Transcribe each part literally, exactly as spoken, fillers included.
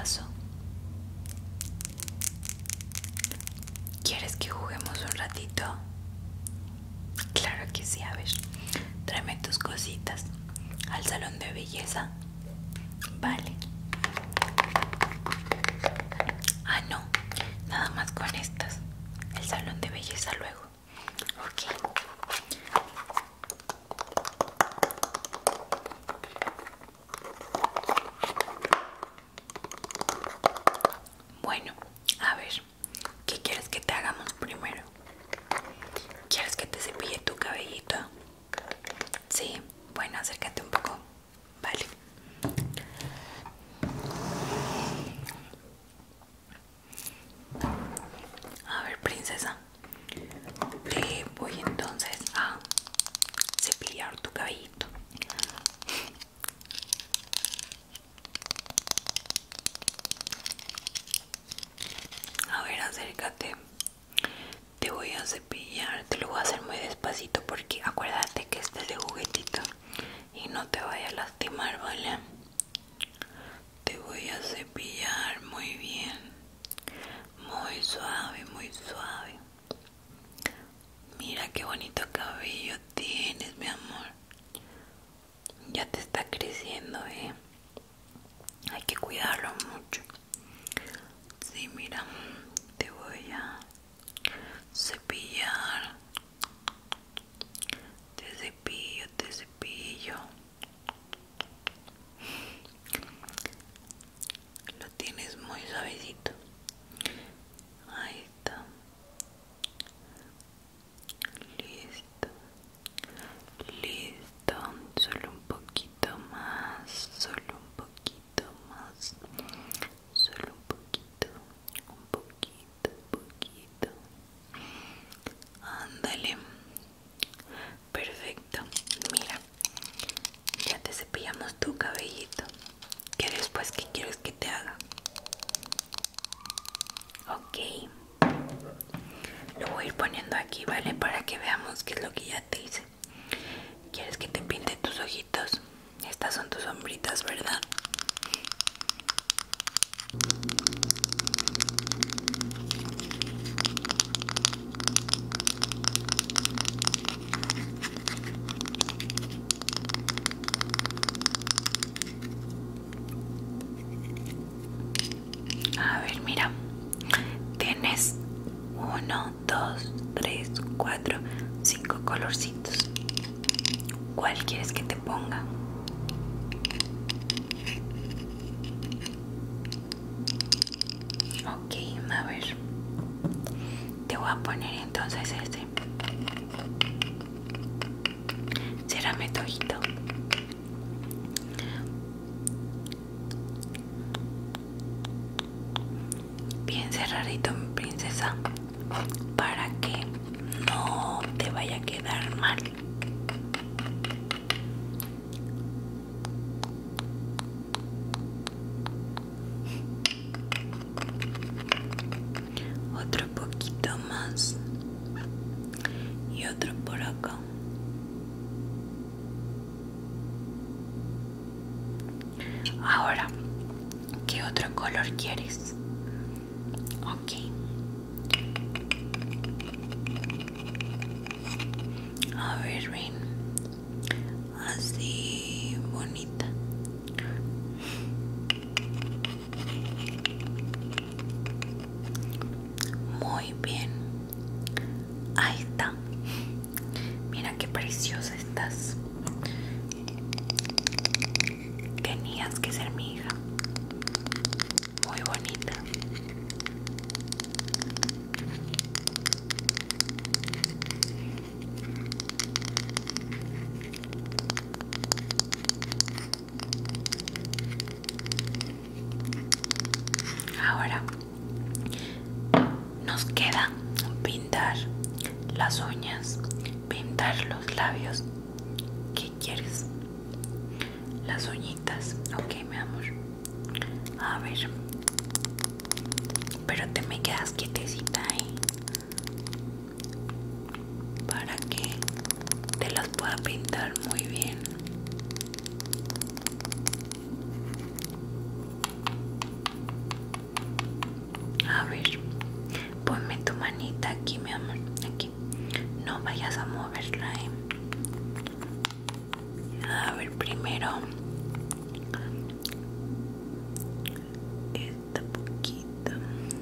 pasó? ¿Quieres que juguemos un ratito? Claro que sí, a ver. Tráeme tus cositas al salón de belleza. Vale. Ah, no. Nada más con estas. El salón de belleza luego. Ok. Bueno, a ver, ¿qué quieres que te hagamos primero? ¿Quieres que te cepille tu cabellito? Sí, bueno, acércate un poco. Vale. A ver, princesa, te voy entonces a cepillar tu cabellito. A ver, acércate. Te voy a cepillar, te lo voy a hacer muy despacito porque acuérdate que este es de juguetito y no te vaya a lastimar, ¿vale? Te voy a cepillar muy bien, muy suave, muy suave. Mira qué bonito cabello tienes, mi amor. Ya te está creciendo, ¿eh? Hay que cuidarlo mucho. Sí, mira, te voy a cepillar. Te cepillo, te cepillo. Lo tienes muy suavecito. Ahí está. Listo. Listo. Solo un poquito más. Solo un poquito más. Solo un poquito. Un poquito, un poquito. Ándale. Perfecto. Mira, ya te cepillamos tu cabellito. ¿Qué después qué quieres que te haga? Ok. Lo voy a ir poniendo aquí, ¿vale? Para que veamos qué es lo que ya te hice. ¿Quieres que te pinte tus ojitos? Estas son tus sombritas, ¿verdad? A ver, mira. Tienes uno, dos, tres, cuatro, cinco colorcitos. ¿Cuál quieres que te ponga? Ok, a ver. Te voy a poner entonces este. Ciérrame tu ojito. Bien cerradito, mi princesa, para que no te vaya a quedar mal. Otro poquito más y otro por acá. Ahora, ¿qué otro color quieres? Ok. A ver, ven. Así, bonita. Muy bien. Ahí está. Mira qué preciosa estás. Tenías que ser mi hija. Muy bonita. Ahora nos queda pintar las uñas, pintar los labios. ¿Qué quieres? Las uñitas. Ok, mi amor. A ver. Pero te me quedas quietecita ahí, para que te las pueda pintar muy bien. ver, ponme tu manita aquí, mi amor, aquí. No vayas a moverla, ¿eh? A ver, primero esta poquita.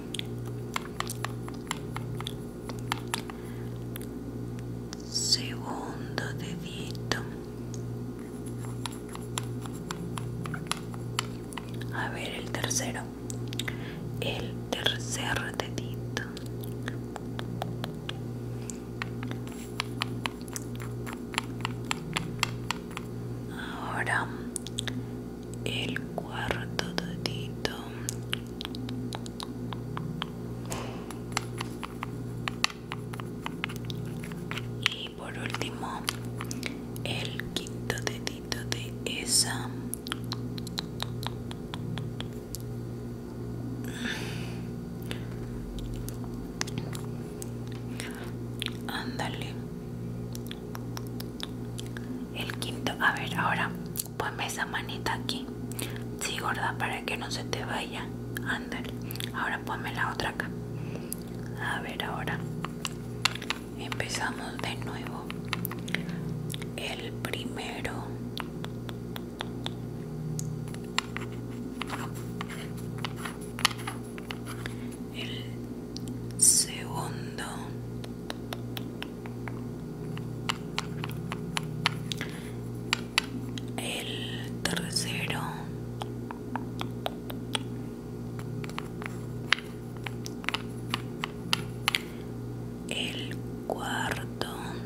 Segundo dedito. A ver, el tercero. El tercer dedito. Ahora el cuarto dedito. Y por último el quinto dedito de esa. Ándale. El quinto. A ver, ahora ponme esa manita aquí. Sí, gorda, para que no se te vaya. Ándale. Ahora ponme la otra acá. A ver, ahora empezamos de nuevo. El primero. El segundo. El tercero. El cuarto.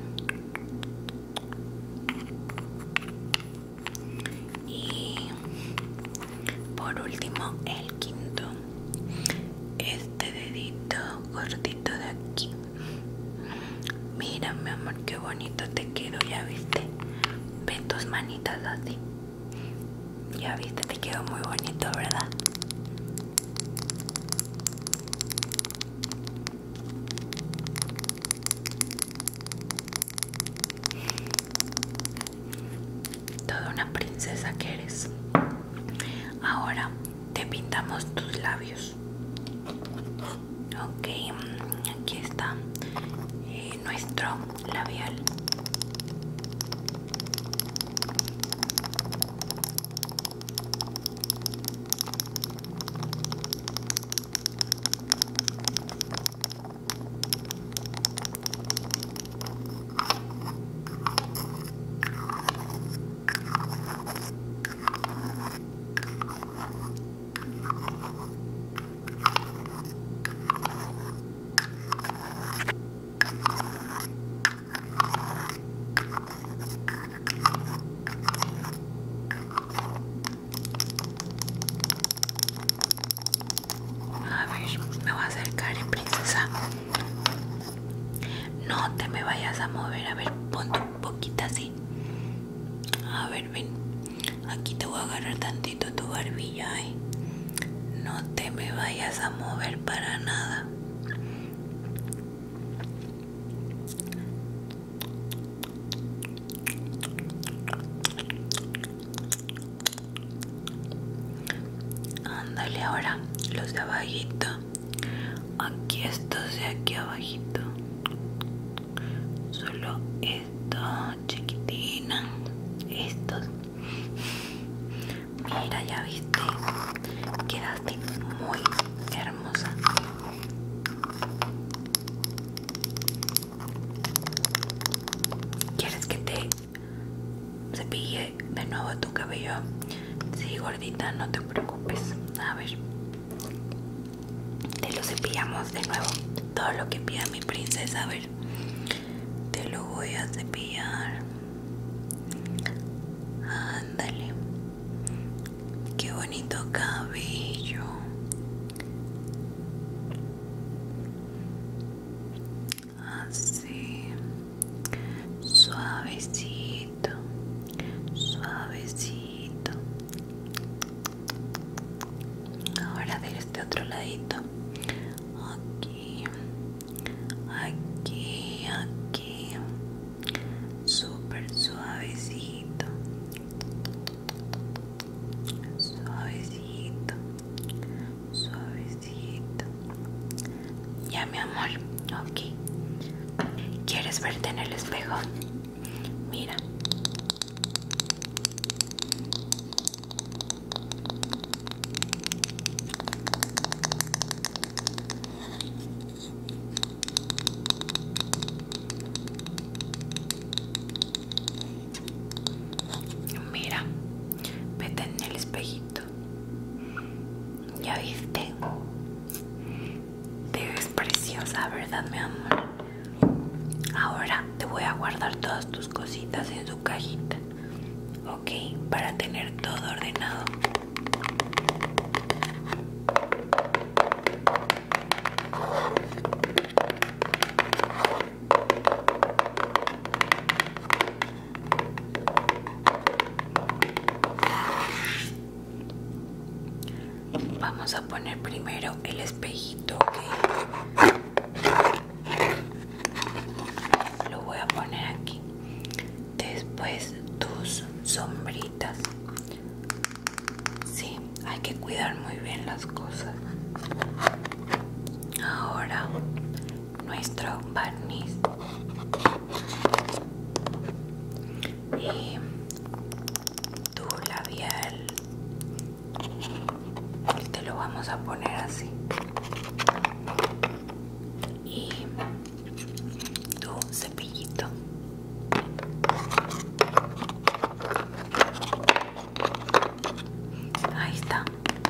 Y por último el quinto. Este dedito gordito de aquí. Mira, mi amor, qué bonito te quedó, ya viste. Ve tus manitas así. Ya viste, te quedó muy bonito, ¿verdad? Toda una princesa que eres. Ahora te pintamos tus labios. Ok, aquí está eh, nuestro labial. A ver, me voy a acercar, eh, princesa. No te me vayas a mover. A ver, ponte un poquito así. A ver, ven. Aquí te voy a agarrar tantito tu barbilla, ¿eh? No te me vayas a mover para nada. Ándale, ahora los de abajito. Aquí estos de aquí abajito. Solo esto, chiquitina. Estos. Mira, ya viste. Quedaste muy hermosa. ¿Quieres que te cepille de nuevo tu cabello? Sí, gordita, no te preocupes. A ver, te lo cepillamos de nuevo. Todo lo que pida mi princesa. A ver, te lo voy a cepillar. Ándale. Qué bonito cabello. Así. Suavecito. Suavecito. Ahora de este otro ladito. Aquí. Aquí. Aquí. Súper suavecito. Suavecito. Suavecito. Ya, mi amor. Ok. ¿Quieres verte en el espejo? Mira. Mira, vete en el espejito. ¿Ya viste? Te ves preciosa, ¿verdad, mi amor? Ahora te voy a guardar todas tus cositas en su cajita, ok, para tener todo ordenado. Vamos a poner primero el espejito, ok. Lo voy a poner aquí. Después tus sombritas. Sí, hay que cuidar muy bien las cosas. Ahora nuestro barniz y tu labial. Te lo vamos a poner así. Y tu cepillito. Ahí está.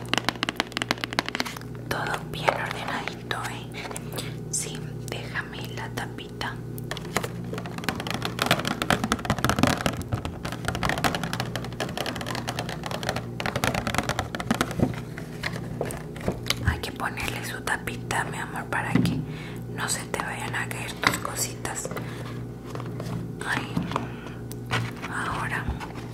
Todo bien ordenadito, ¿eh? Sí, déjame la tapita. Hay que ponerle su tapita, mi amor, para que no se te vayan a caer tus cositas. Ahí. Ahora.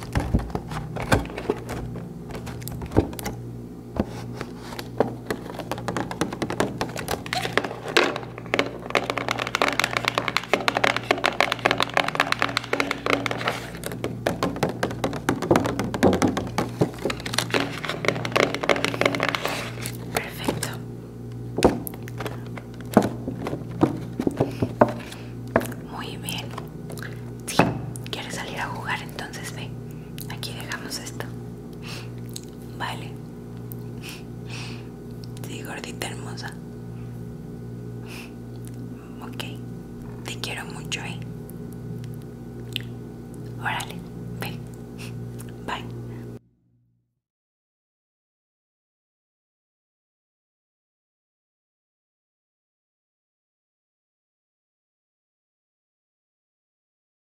Perfecto. Muy bien. Sí, ¿quieres salir a jugar? Entonces ve. Aquí dejamos esto. Vale. Sí, gordita hermosa.